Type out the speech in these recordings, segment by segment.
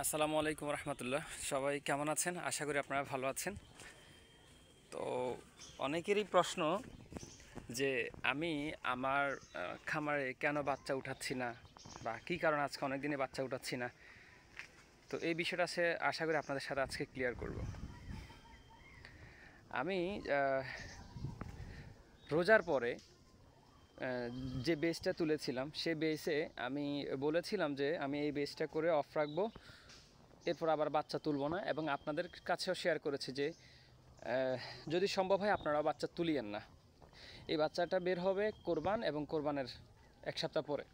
আসসালামু আলাইকুম রহমতুল্লাহ। সবাই কেমন আছেন? আশা করি আপনারা ভালো আছেন। তো অনেকেরই প্রশ্ন যে আমি আমার খামারে কেন বাচ্চা উঠাচ্ছি না, বা কী কারণে আজকে অনেক দিনে বাচ্চা উঠাচ্ছি না। তো এই বিষয়টা আশা করি আপনাদের সাথে আজকে ক্লিয়ার করব। আমি রোজার পরে যে বেসটা তুলেছিলাম সে বেসে আমি বলেছিলাম যে আমি এই বেসটা করে অফ রাখবো, এরপর আবার বাচ্চা তুলব না, এবং আপনাদের কাছেও শেয়ার করেছি যে যদি সম্ভব হয় আপনারাও বাচ্চা তুলিয়েন না। এই বাচ্চাটা বের হবে কোরবান এবং কোরবানের এক সপ্তাহ পরে।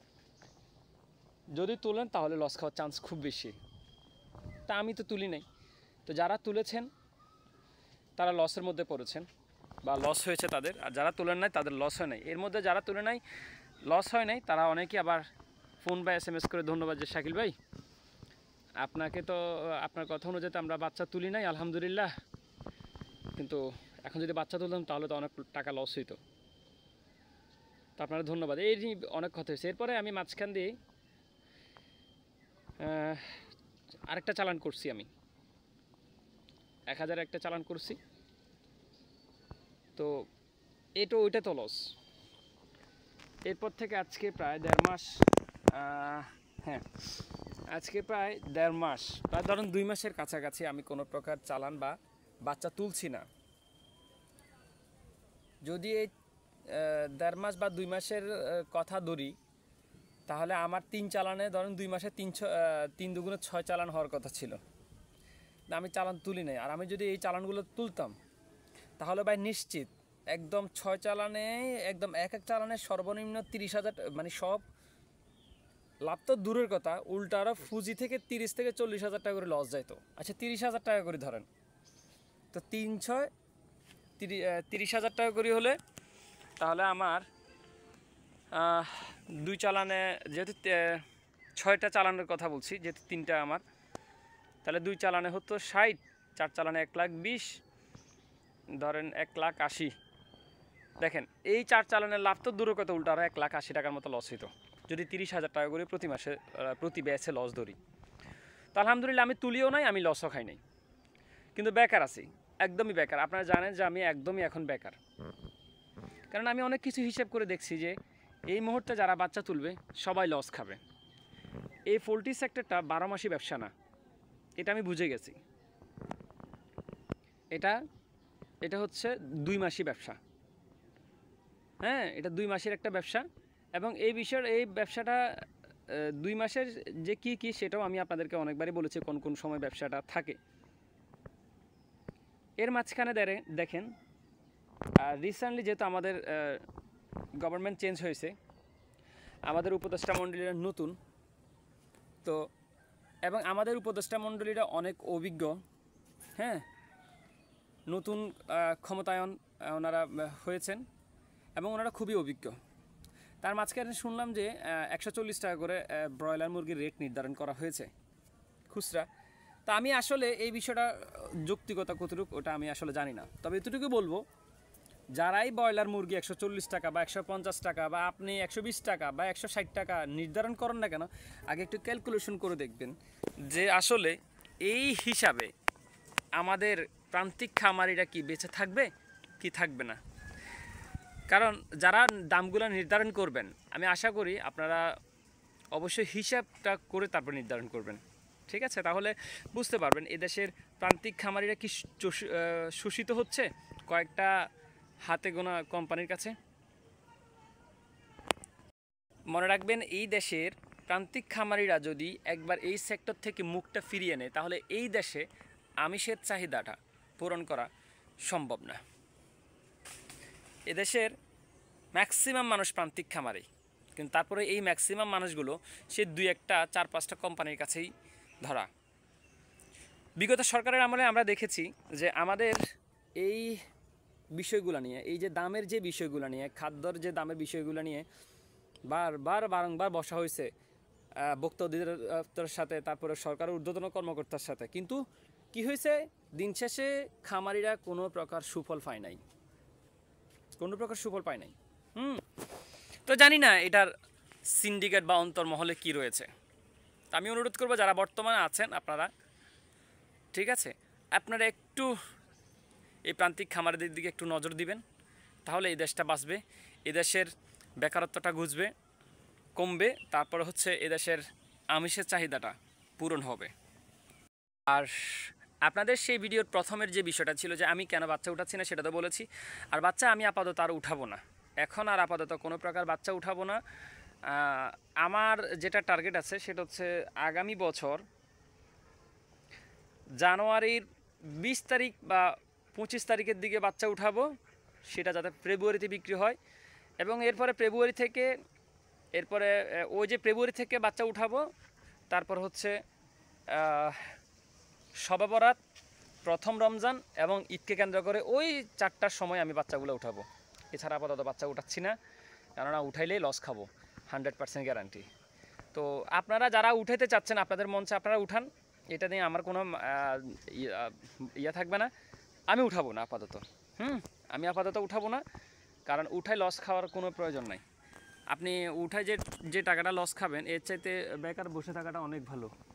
যদি তুলেন তাহলে লস খাওয়ার চান্স খুব বেশি। তা আমি তো তুলি নাই। তো যারা তুলেছেন তারা লসের মধ্যে পড়েছেন বা লস হয়েছে তাদের, আর যারা তুলেন নাই তাদের লস হয় নাই। এর মধ্যে যারা তুলে নাই, লস হয় নাই, তারা অনেকেই আবার ফোন বা SMS করে ধন্যবাদ যে শাকিল ভাই আপনাকে তো আপনার কথা অনুযায়ী আমরা বাচ্চা তুলি নাই আলহামদুলিল্লাহ, কিন্তু এখন যদি বাচ্চা তুলতাম তাহলে তো অনেক টাকা লস হইতো। তো আপনারা ধন্যবাদ। এই অনেক কথা হয়েছে। এরপরে আমি মাঝখান দিয়ে আরেকটা চালান করছি, আমি 1000 একটা চালান করছি। তো ওইটা তো লস। এরপর থেকে আজকে প্রায় 1.5 মাস, হ্যাঁ আজকে প্রায় 1.5 মাস, প্রায় ধরুন 2 মাসের কাছাকাছি আমি কোনো প্রকার চালান বা বাচ্চা তুলছি না। যদি এই 1.5 মাস বা 2 মাসের কথা ধরি, তাহলে আমার 3 চালানে ধরুন 2 মাসে 3 দুগুণে 6 চালান হওয়ার কথা ছিল। আমি চালান তুলি নাই। আর আমি যদি এই চালানগুলো তুলতাম তাহলে ভাই নিশ্চিত একদম 6 চালানে, একদম এক চালানে সর্বনিম্ন 30,000, মানে সব লাভ তো দূরের কথা, উল্টা আরও ফুজি থেকে 30 থেকে 40,000 টাকা করে লস যাইতো। আচ্ছা 30,000 টাকা করে ধরেন, তো 3 30,000 টাকা করে হলে তাহলে আমার 2 চালানে, যেহেতু 6টা চালানের কথা বলছি, যেহেতু 3টা আমার, তাহলে 2 চালানে হতো 60, 4 চালানে 1,20,000, ধরেন 1,80,000। দেখেন এই 4 চালানের লাভ তো দূরের কথা, উল্টা আরও 1,80,000 টাকার মতো লস হইতো যদি 30,000 টাকা করে প্রতি মাসে প্রতি ব্যাচে লস ধরি। তো আলহামদুলিল্লাহ আমি তুলিও নাই, আমি লসও খাই নাই, কিন্তু বেকার আছি, একদমই বেকার। আপনারা জানেন যে আমি একদমই এখন বেকার, কারণ আমি অনেক কিছু হিসেব করে দেখছি যে এই মুহূর্তে যারা বাচ্চা তুলবে সবাই লস খাবে। এই পোলট্রি সেক্টরটা 12 মাসই ব্যবসা না, এটা আমি বুঝে গেছি। এটা হচ্ছে 2 মাসই ব্যবসা। হ্যাঁ, এটা 2 মাসের একটা ব্যবসা, এবং এই ব্যবসাটা 2 মাসের যে কি সেটাও আমি আপনাদেরকে অনেকবারই বলেছি কোন কোন সময় ব্যবসাটা থাকে। এর মাঝখানে দেখেন রিসেন্টলি যেহেতু আমাদের গভর্নমেন্ট চেঞ্জ হয়েছে, আমাদের উপদেষ্টা মণ্ডলীরা নতুন, তো এবং আমাদের উপদেষ্টা মণ্ডলীরা অনেক অভিজ্ঞ, হ্যাঁ, নতুন ক্ষমতায়ন ওনারা হয়েছেন এবং ওনারা খুবই অভিজ্ঞ। তার মাঝখানে শুনলাম যে 140 টাকা করে ব্রয়লার মুরগির রেট নির্ধারণ করা হয়েছে খুচরা। তা আমি আসলে এই বিষয়টা যৌক্তিকতা কতটুকু ওটা আমি আসলে জানি না, তবে এতটুকু বলবো, যারাই ব্রয়লার মুরগি 140 টাকা বা 150 টাকা বা আপনি 120 টাকা বা 160 টাকা নির্ধারণ করেন না কেন, আগে একটু ক্যালকুলেশন করে দেখবেন যে আসলে এই হিসাবে আমাদের প্রান্তিক খামারিরা কি বেঁচে থাকবে কি থাকবে না। কারণ যারা দামগুলো নির্ধারণ করবেন, আমি আশা করি আপনারা অবশ্যই হিসাবটা করে তারপর নির্ধারণ করবেন, ঠিক আছে? তাহলে বুঝতে পারবেন এদেশের প্রান্তিক খামারিরা কি শোষিত হচ্ছে কয়েকটা হাতে গোনা কোম্পানির কাছে। মনে রাখবেন, এই দেশের প্রান্তিক খামারিরা যদি একবার এই সেক্টর থেকে মুখটা ফিরিয়ে নেয়, তাহলে এই দেশে আমিষের চাহিদাটা পূরণ করা সম্ভব না। এদেশের ম্যাক্সিমাম মানুষ প্রান্তিক খামারি, কিন্তু তারপরে এই ম্যাক্সিমাম মানুষগুলো সে 2-1টা 4-5টা কোম্পানির কাছেই ধরা। বিগত সরকারের আমলে আমরা দেখেছি যে আমাদের এই বিষয়গুলো নিয়ে, এই যে দামের যে বিষয়গুলো নিয়ে, খাদ্যর যে দামের বিষয়গুলো নিয়ে বারংবার বসা হয়েছে ভোক্তা অধিদপ্তরের সাথে, তারপরে সরকারের ঊর্ধ্বতন কর্মকর্তার সাথে, কিন্তু কি হয়েছে, দিন শেষে খামারিরা কোনো প্রকার সুফল পায় নাই, তো জানি না এটার সিন্ডিকেট বা অন্তর্মহলে কি রয়েছে, তো আমি অনুরোধ করবো যারা বর্তমানে আছেন আপনারা, ঠিক আছে, আপনারা একটু এই প্রান্তিক খামারিদের দিকে একটু নজর দিবেন, তাহলে এই দেশটা বাঁচবে, এদেশের বেকারত্বটা ঘুচবে, কমবে, তারপরে হচ্ছে এদেশের আমিষের চাহিদাটা পূরণ হবে। আর আপনাদের সেই ভিডিওর প্রথমের যে বিষয়টা ছিল যে আমি কেন বাচ্চা উঠাচ্ছি না সেটা তো বলেছি। আর বাচ্চা আমি আপাতত আর উঠাবো না, এখন আর আপাতত কোনো প্রকার বাচ্চা উঠাবো না। আমার যেটা টার্গেট আছে সেটা হচ্ছে আগামী বছর জানুয়ারির 20 তারিখ বা 25 তারিখের দিকে বাচ্চা উঠাবো, সেটা যাতে ফেব্রুয়ারিতে বিক্রি হয়। এবং এরপরে ওই যে ফেব্রুয়ারি থেকে বাচ্চা উঠাবো, তারপর হচ্ছে শবে বরাত, প্রথম রমজান এবং ঈদকে কেন্দ্র করে ওই 4টার সময় আমি বাচ্চাগুলো উঠাবো। এছাড়া আপাতত বাচ্চা উঠাচ্ছি না, কেননা উঠাইলেই লস খাবো, 100% গ্যারান্টি। তো আপনারা যারা উঠাইতে চাচ্ছেন, আপনাদের মঞ্চে আপনারা উঠান, এটা নিয়ে আমার কোনো ইয়ে থাকবে না। আমি উঠাবো না আপাতত, আমি আপাতত উঠাবো না, কারণ উঠাই লস খাওয়ার কোনো প্রয়োজন নাই। আপনি উঠায় যে টাকাটা লস খাবেন, এর চাইতে বেকার বসে থাকাটা অনেক ভালো।